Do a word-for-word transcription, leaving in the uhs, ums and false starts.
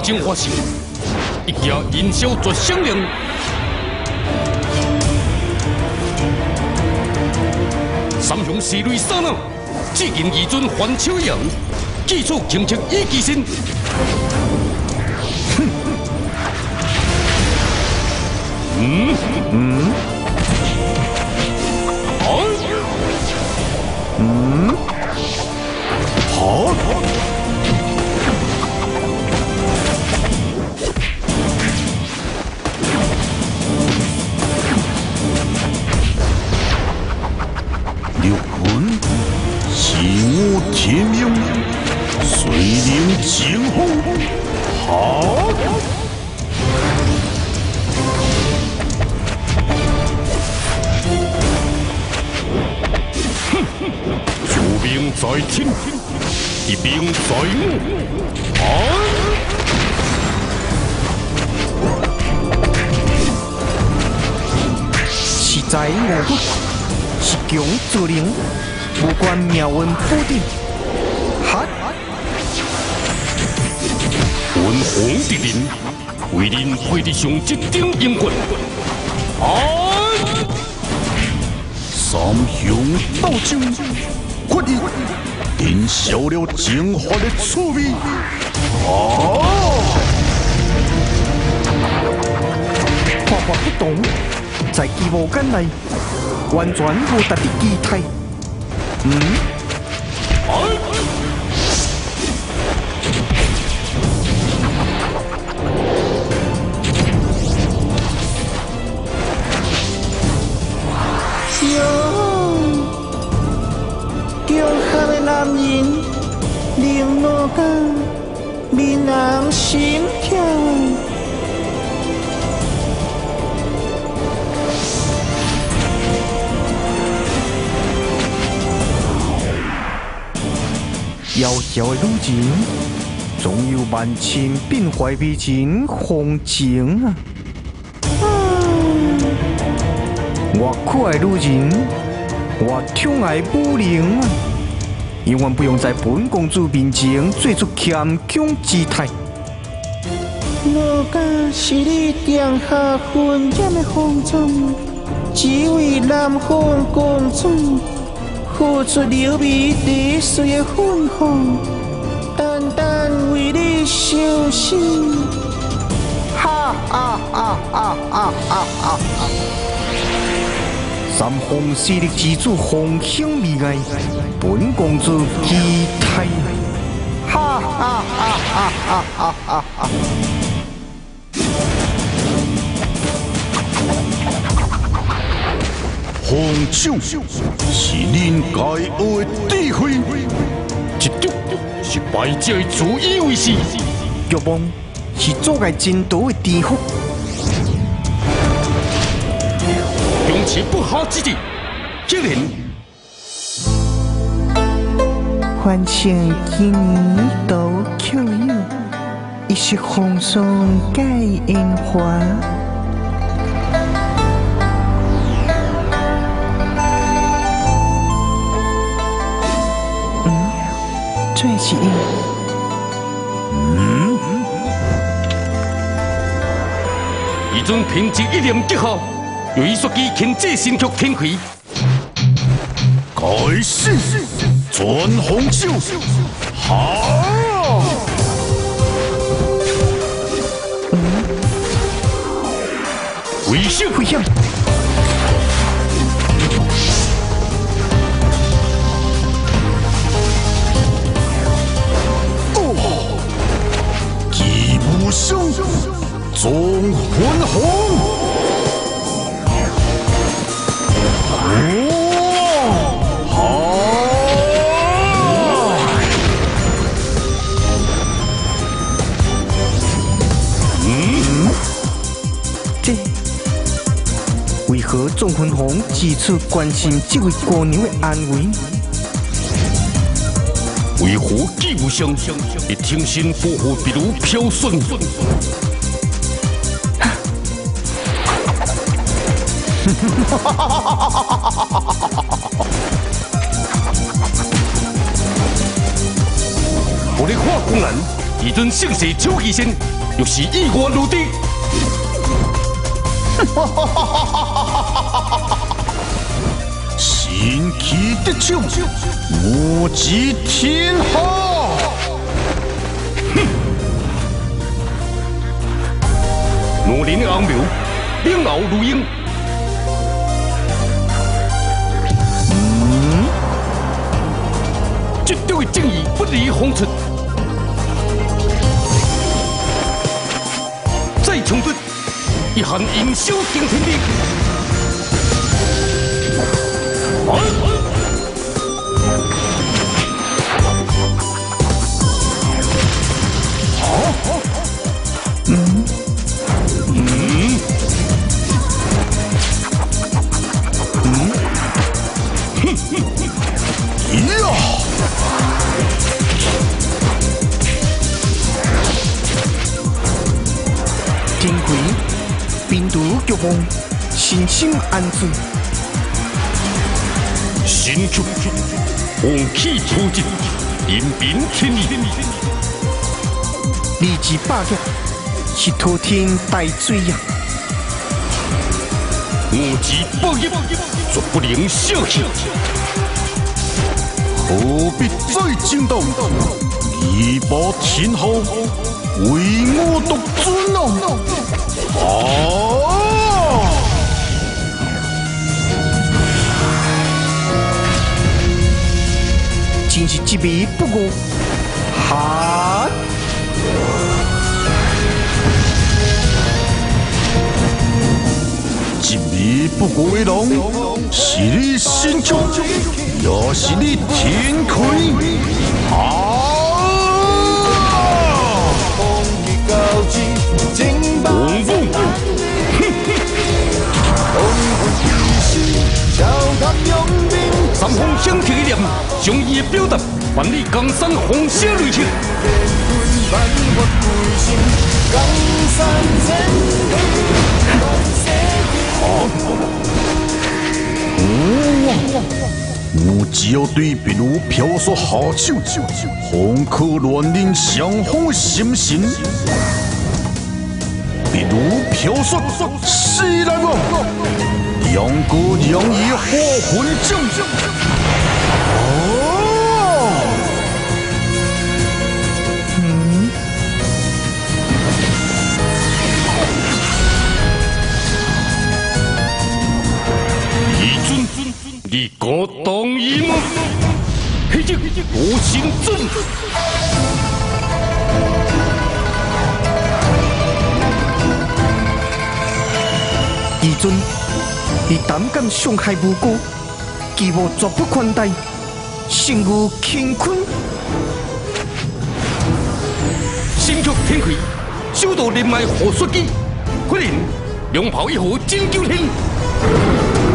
净化术，一家营销绝响亮。三雄四类刹那，至今二尊还手扬，技术轻轻一技身。哼！嗯嗯。好。嗯。好。 六魂，是我天命，随灵惊鸿。好，哼，主命在天，一命在我。好。 是在我。 是强自灵，无关妙运普顶。哈！ 文皇之人，为恁配得上这顶英冠。啊！ 三雄斗争，决意燃烧了精华的滋味。啊！ 画法不同，在技无间内。 完全无达的期待。嗯？ 哟，强悍的男人，令我感面红心跳。 窈窕的女人，总有万千变幻美人风情啊！我可爱女人，我宠爱武灵啊！永远不用在本公主面前做出谦恭姿态。 我家是你定下婚宴的风中，只为南方公主。 付出流眉滴水的芬芳，单单为你伤心。哈哈哈哈哈哈！ 三皇四力之主风兴未艾，本公主期待。 哈哈哈哈哈哈哈！ 红手是恁该学的智慧， 一丢是败者的自以为是， 欲望是阻碍前途的颠覆。 用其不好之地，竟然欢庆今年都巧友，一时风霜盖烟花。 最是伊。 嗯， 一尊凭借一念之下，由于说机牵制新曲天开， 开始转红手，好！ 嗯， 危险危险！ 生总魂红，哦，好， 嗯，这为何众魂红只处关心这位姑娘的安危？ 为何既无相，一挺身保护比如飘顺？我的化工人，一尊盛世超级仙， 又是意外落地。 神奇的手，无极天下。 哼！罗林的昂苗，冰鳌如鹰。嗯，绝对的正义不离红尘。再冲突，一hand银霄惊天地。啊！嗯嗯嗯，哼哼呀！ 天魁，病毒脚风，心心安住。 神曲，王气出尽，人民天意。 立志霸业，是托天大罪呀！ 无极报业，绝不能小觑。 何必再争斗？义报天后，唯我独尊哦！啊！ 真是一米不过，哈！ 一米不过的人，是你心中，也是你天魁。啊！ 王凤，三方相提的念，将伊的表达，万里江山红霞瑞情。 我只有对秘鲁飘说下手，方可乱令上方心神。秘鲁飘说西来王，杨哥杨以火魂将。哦， 嗯， 义尊，你个当义吗？黑将我心尊。 义尊，你胆敢伤害无辜，既无绝不宽待，胜如乾坤。 心却天魁，修道人脉何说机？可能龙袍一号拯救天。